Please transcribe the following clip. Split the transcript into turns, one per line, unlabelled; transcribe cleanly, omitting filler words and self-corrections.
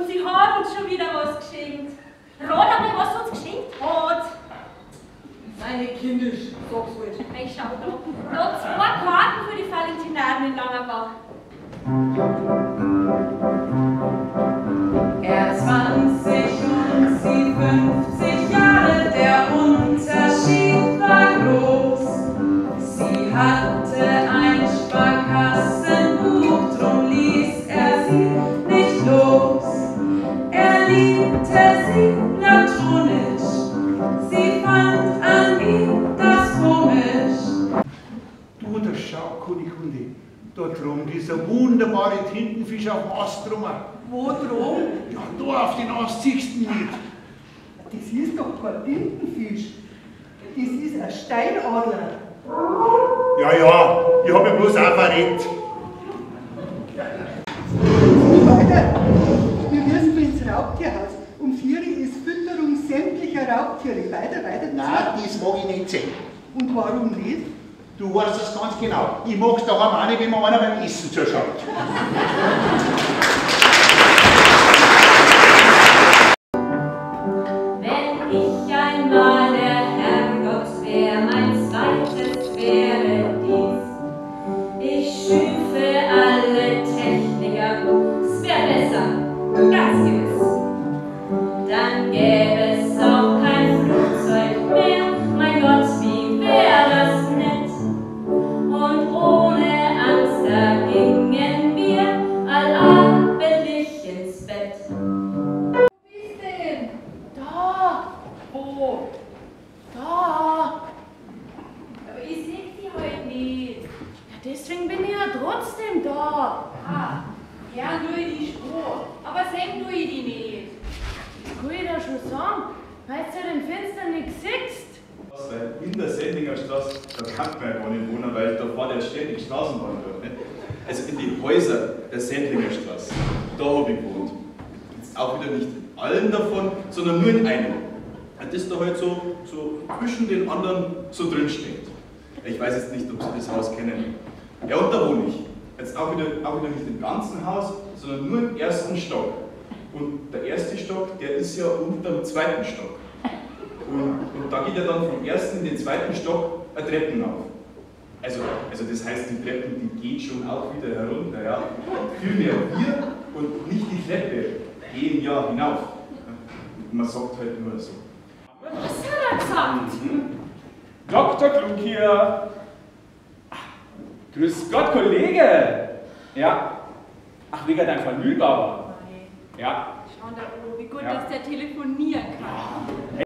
sie hat uns schon wieder was geschenkt. Rat einmal, was sie uns geschenkt hat.
Meine Kindisch, sag's halt.
Hey, schau da. Da 2 Karten für die Valentinaren in Langerbach.
Er 20 und sie 50 Jahre, der Unterschied war groß. Sie hatte ein Sparkassenbuch, drum ließ er sie nicht los. Er liebte sie platonisch, sie fand an ihm das komisch.
Du, der schau, Kunikunde, da drum, dieser wunderbare Tintenfisch auf dem Ast drum.
Wo drum?
Ja, da auf den Ast siehst du nicht.
Das ist doch kein Tintenfisch. Das ist ein Steinadler.
Ja, ja, ich hab ja bloß auch verrennt.
Weiter. Wir müssen ins Raubtierhaus. Um 4 Uhr ist Fütterung sämtlicher Raubtiere. Weiter.
Nein, das mag ich nicht sehen.
Und warum nicht?
Du weißt das ganz genau. Ich mag's daheim auch nicht, wenn mir einer beim Essen zuschaut.
Wenn ich einmal der Herrgott wär, mein zweites wäre dies. Ich schüfe alle Techniker, es wär besser, ganz gewiss. Dann gäbe es auch kein Flugzeug mehr, mein Gott, wie wär das nett. Und ohne Angst, da gingen wir allabendlich ins Bett.
Wo bist denn? Da! Wo? Da!
Aber ich seh die heute nicht.
Ja, deswegen bin ich ja trotzdem da.
Ah, ja, nur in die Spur. Aber sehen du die nicht.
Kann ich da schon sagen, weil du ja den Fenster nicht siehst.
Weil in der Sendlinger Straße, da kann man ja gar nicht wohnen, weil da fährt ja ständig Straßenbahn durch. Nicht? Also in die Häuser der Sendlinger Straße, da habe ich gewohnt. Jetzt auch wieder nicht in allen davon, sondern nur in einem. Und das da halt so zwischen den anderen so drin steht. Ich weiß jetzt nicht, ob Sie das Haus kennen. Ja, und da wohne ich. Jetzt auch wieder nicht im ganzen Haus, sondern nur im ersten Stock. Und der erste Stock, der ist ja unter dem zweiten Stock. Und da geht ja dann vom ersten in den zweiten Stock eine Treppen auf. Also das heißt, die Treppen, die geht schon auch wieder herunter, ja. Vielmehr wir und nicht die Treppe gehen ja hinauf. Man sagt halt nur so.
Was hat er gesagt?
Dr. Klug hier. Grüß Gott, Kollege. Ja. Ach, wegen dein Vergnügen aber. Ja.
Schau da oben, wie gut,
Ja.
dass der telefoniert.